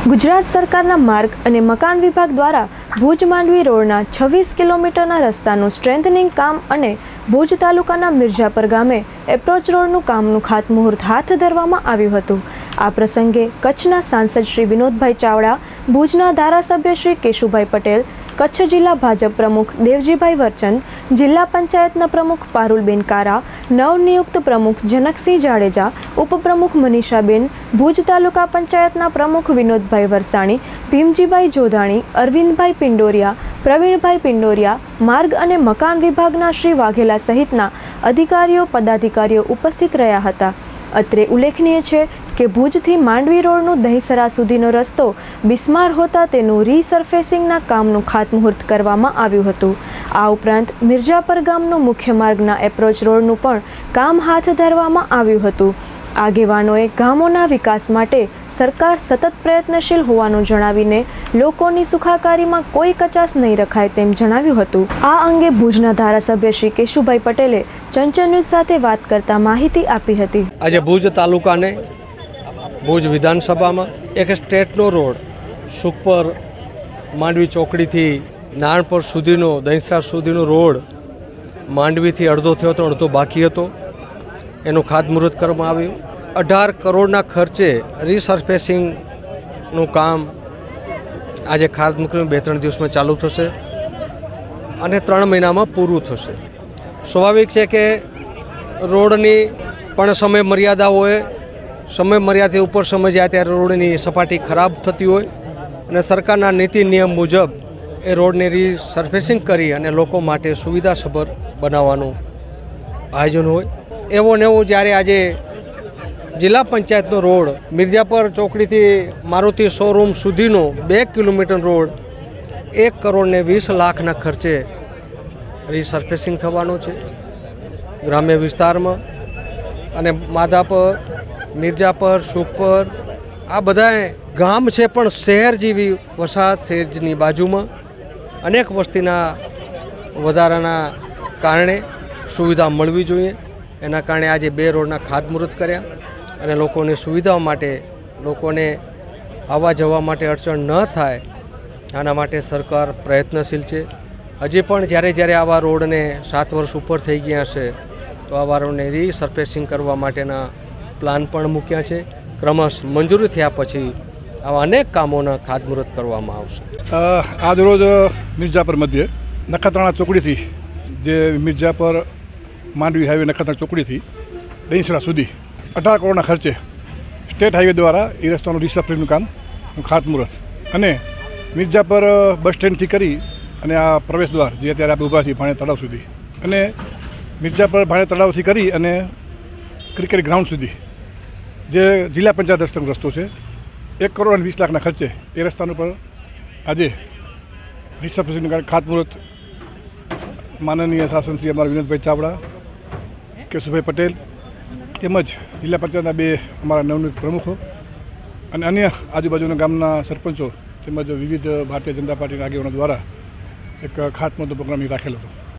ગુજરાત સરકારના માર્ગ અને મકાન વિભાગ દ્વારા ભુજ માંડવી રોડના 26 કિલોમીટરના રસ્તાનું સ્ટ્રેન્થનિંગ કામ અને ભુજ તાલુકાના મિર્જાપર ગામે એપ્રોચ રોડનું કામનું ખાતમુહૂર્ત હાથ ધરવામાં આવ્યું હતું। આ પ્રસંગે કચ્છના સાંસદ શ્રી વિનોદભાઈ ચાવડા, ભુજના ધારાસભ્ય શ્રી કેશુભાઈ પટેલ, કચ્છ જિલ્લા ભાજપ પ્રમુખ દેવજીભાઈ વરચંદ, જિલ્લા પંચાયતના પ્રમુખ પારુલબેન કારા, નવનિયુક્ત પ્રમુખ જનકસિંહ જાડેજા, ઉપપ્રમુખ મનીષાબેન, ભુજ તાલુકા પંચાયતના પ્રમુખ વિનોદભાઈ વરસાણી, ભીમજીભાઈ જોધાણી, અરવિંદભાઈ પિંડોરિયા, પ્રવીણભાઈ પિંડોરિયા, માર્ગ અને મકાન વિભાગના શ્રી વાઘેલા સહિતના અધિકારીઓ પદાધિકારીઓ ઉપસ્થિત રહ્યા હતા। અત્રે ઉલ્લેખનીય છે કે ભુજથી માંડવી રોડનો દહીસરા સુધીનો રસ્તો બિસ્માર હોતા તેનું રીસર્ફેસિંગના કામનું ખાતમુહૂર્ત કરવામાં આવ્યું હતું। આ ઉપરાંત મિર્જાપર ગામનો મુખ્ય માર્ગના એપ્રોચ રોડનું પણ કામ હાથ ધરવામાં આવ્યું હતું। આગેવાનોએ ગામોના વિકાસ માટે સરકાર સતત પ્રયત્નશીલ હોવાનું જણાવીને લોકોની સુખાકારીમાં કોઈ કચાશ નહીં રખાય તેમ જણાવ્યું હતું। આ અંગે ભુજના ધારાસભ્ય શ્રી કેશુભાઈ પટેલે ચંચળ ન્યૂઝ સાથે વાત કરતા માહિતી આપી હતી। આજે ભુજ તાલુકાને ભુજ વિધાનસભામાં એક સ્ટેટનો રોડ સુખપર માંડવી ચોકડીથી નારણપર સુધીનો દહીસરા સુધીનો રોડ માંડવીથી અડધો થયો હતો, અડધો બાકી હતો। એનું ખાતમુહૂર્ત કરવામાં આવ્યું। 18 કરોડના ખર્ચે રીસર્ફેસિંગનું કામ આજે ખાતમુહૂર્ત 2-3 દિવસમાં ચાલુ થશે અને 3 મહિનામાં પૂરું થશે। સ્વાભાવિક છે કે રોડની પણ સમય મર્યાદા હોય, સમય મર્યાદાથી ઉપર સમય જાય ત્યારે રોડની સપાટી ખરાબ થતી હોય અને સરકારના નીતિ નિયમ મુજબ એ રોડને રીસર્ફેસિંગ કરી અને લોકો માટે સુવિધાસભર બનાવવાનું આયોજન હોય। એવો ને એવો જ્યારે આજે જિલ્લા પંચાયતનો રોડ મિર્જાપર ચોકડીથી મારુતિ શોરૂમ સુધીનો 2 કિલોમીટર રોડ 1 કરોડ ને 20 લાખના ખર્ચે રીસર્ફેસિંગ થવાનો છે ગ્રામ્ય વિસ્તારમાં। અને માધાપર, મિર્જાપર, સુખપર આ બધા ગામ છે પણ શહેર જેવી વસાહત શહેરની બાજુમાં અનેક વસ્તીના વધારાના કારણે સુવિધા મળવી જોઈએ। એના કારણે આજે 2 રોડના ખાતમુહૂર્ત કર્યા અને લોકોની સુવિધાઓ માટે, લોકોને આવવા જવા માટે અડચણ ન થાય આના માટે સરકાર પ્રયત્નશીલ છે। હજી પણ જ્યારે આવા રોડને 7 વર્ષ ઉપર થઈ ગયા હશે તો આવા રોડને રીસર્ફેસિંગ કરવા માટેના પ્લાન પણ મૂક્યા છે। ક્રમશ મંજૂરી થયા પછી આવા અનેક કામોના ખાતમુહૂર્ત કરવામાં આવશે। આજ રોજ મિર્જાપર મધ્યે નખત્રાણા ચોકડીથી જે મિર્જાપર માંડવી હાઈવે નખત્રાણા ચોકડીથી દહીસરા સુધી 18 કરોડના ખર્ચે સ્ટેટ હાઈવે દ્વારા એ રસ્તાનું રીસર્ફેસિંગનું કામનું ખાતમુહૂર્ત અને મિર્જાપર બસ સ્ટેન્ડથી કરી અને આ પ્રવેશ દ્વાર જે અત્યારે આપણે ઊભા છીએ ભાણે તળાવ સુધી અને મિર્જાપર ભાણે તળાવથી કરી અને ક્રિકેટ ગ્રાઉન્ડ સુધી જે જિલ્લા પંચાયત રસ્તાનો રસ્તો છે 1 કરોડ અને 20 લાખના ખર્ચે એ રસ્તાનું પર આજે રીસર્ફેસિંગનું ખાતમુહૂર્ત માનનીય શાસનશ્રી અમારા વિનોદભાઈ ચાવડા, કેશુભાઈ પટેલ તેમજ જિલ્લા પંચાયતના 2 અમારા નવનિયુક્ત પ્રમુખો અને અન્ય આજુબાજુના ગામના સરપંચો તેમજ વિવિધ ભારતીય જનતા પાર્ટીના આગેવાનો દ્વારા એક ખાતમુહૂર્તનો પ્રોગ્રામ રાખેલો હતો।